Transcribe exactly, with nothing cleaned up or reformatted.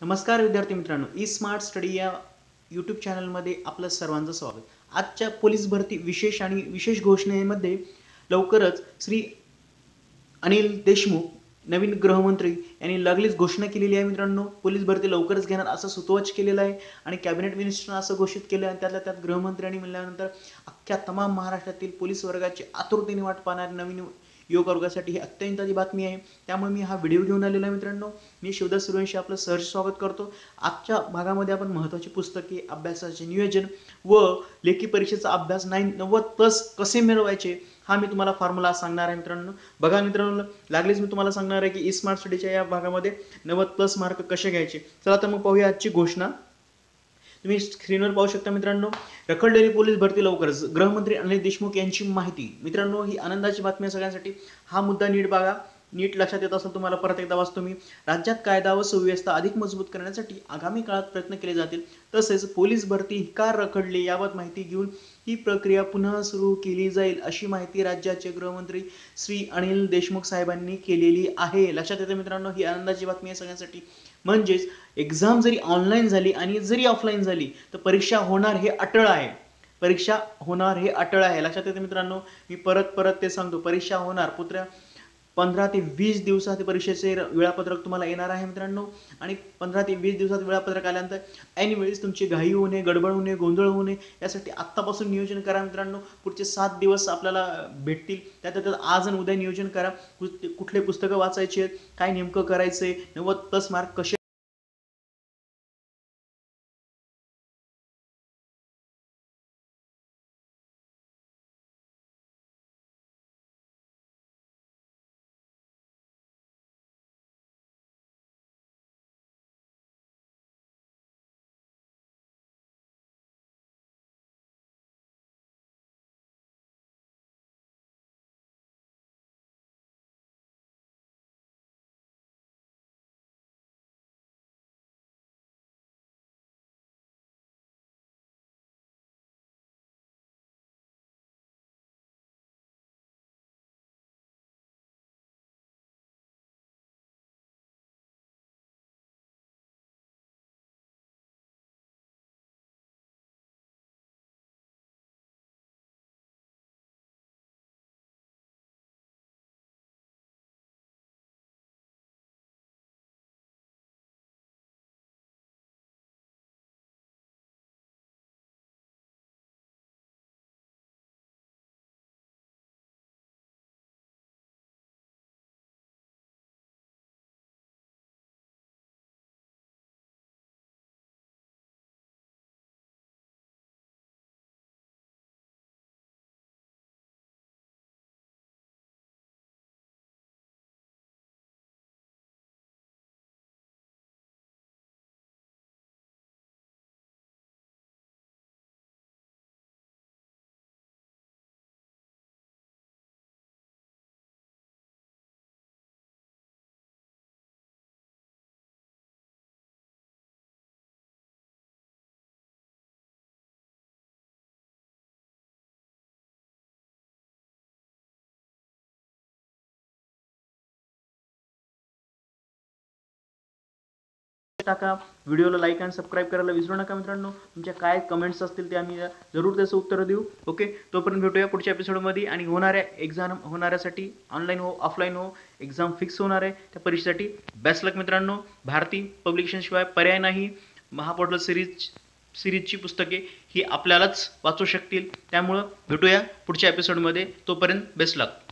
नमस्कार विद्यार्थी मित्रांनो, ई स्मार्ट स्टडी या यूट्यूब चॅनलमध्ये आपलं सर्वांचं स्वागत. आजच्या पोलीस भरती विशेष आणि विशेष घोषणेमध्ये लवकरच श्री अनिल देशमुख नवीन गृहमंत्री यांनी लागलीच घोषणा केलेली आहे. मित्रांनो, पोलीस भरती लवकरच घेणार असं सुतोवाच केलेलं आहे आणि कॅबिनेट मिनिस्टरनं असं घोषित केलं आणि त्यातल्या त्यात गृहमंत्र्यांनी म्हणल्यानंतर अख्ख्या तमाम महाराष्ट्रातील पोलीस वर्गाची आतुरतेने वाट पाहणारी नवीन योग वर्गासाठी ही अत्यंत आधी बातमी आहे. त्यामुळे मी हा व्हिडिओ घेऊन आलेला आहे. मित्रांनो, मी शिवदास सूर्यवंशी आपलं सहर्ष स्वागत करतो. आजच्या भागामध्ये आपण महत्त्वाची पुस्तके, अभ्यासाचे नियोजन व लेखी परीक्षेचा अभ्यास नाईन नव्वद प्लस कसे मिळवायचे हा मी तुम्हाला फॉर्म्युला सांगणार आहे. मित्रांनो बघा, मित्रांनो लागलीच मी तुम्हाला सांगणार आहे की ई स्मार्ट स्टडीच्या या भागामध्ये नव्वद प्लस मार्क कसे घ्यायचे. चला तर मग पाहूया आजची घोषणा. तुम्ही स्क्रीनवर पाहू शकता. मित्रांनो, रखडलेली पोलीस भरती लवकरच, गृहमंत्री अनिल देशमुख यांची माहिती. मित्रांनो, ही आनंदाची बातमी आहे सगळ्यांसाठी. हा मुद्दा नीट बघा, नीट लक्षात येत असेल तुम्हाला. परत एकदा वाचतो मी. राज्यात कायदा व सुव्यवस्था अधिक मजबूत करण्यासाठी आगामी काळात प्रयत्न केले जातील. तसेच पोलीस भरती का रखडली याबाबत माहिती घेऊन ही प्रक्रिया पुन्हा सुरू केली जाईल, अशी माहिती राज्याचे गृहमंत्री श्री अनिल देशमुख साहेबांनी केलेली आहे. लक्षात येते मित्रांनो, ही आनंदाची बातमी आहे सगळ्यांसाठी. म्हणजेच एक्झाम जरी ऑनलाईन झाली आणि जरी ऑफलाईन झाली तर परीक्षा होणार हे अटळ आहे. परीक्षा होणार हे अटळ आहे. लक्षात येते मित्रांनो, मी परत परत ते सांगतो. परीक्षा होणार. पुत्र पंधरा ते वीस दिवसात परीक्षेचे वेळापत्रक तुम्हाला येणार आहे मित्रांनो. आणि पंधरा ते वीस दिवसात वेळापत्रक आल्यानंतर ऐन वेळेस तुमची घाई होऊ नये, गडबड होऊ नये, गोंधळ होऊ नये यासाठी आत्तापासून नियोजन करा मित्रांनो. पुढचे सात दिवस आपल्याला भेटतील. त्यात त्यात आज आणि उद्या नियोजन करा. कुठले पुस्तकं वाचायची आहेत, काय नेमकं करायचंय, नव्वद प्लस मार्क कसे टाका. व्हिडिओला लाईक आणि सबस्क्राईब करायला विसरू नका मित्रांनो. तुमच्या काय कमेंट्स असतील ते आम्ही जरूर त्याचं उत्तर देऊ. ओके, तोपर्यंत भेटूया पुढच्या एपिसोडमध्ये. आणि होणाऱ्या एक्झाम होणाऱ्यासाठी ऑनलाईन हो ऑफलाईन हो एक्झाम फिक्स होणार आहे त्या परीक्षेसाठी बेस्ट लक मित्रांनो. भारती पब्लिकेशनशिवाय पर्याय नाही. महापोर्टल सिरीज सिरीजची पुस्तके ही आपल्यालाच वाचू शकतील. त्यामुळं भेटूया पुढच्या एपिसोडमध्ये. तोपर्यंत बेस्ट लक.